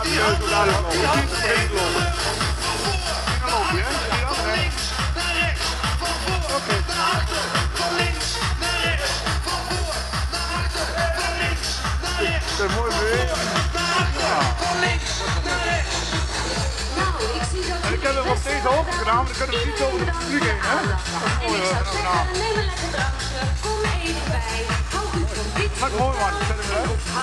Dat is mooi weer. En ik heb hem nog steeds open gedaan, maar dan kunnen we niet over de publiek heen, hè? Dat is mooi hoor. Neem een lekker drankje, kom er even bij. Hou goed van dit. Dat is mooi man.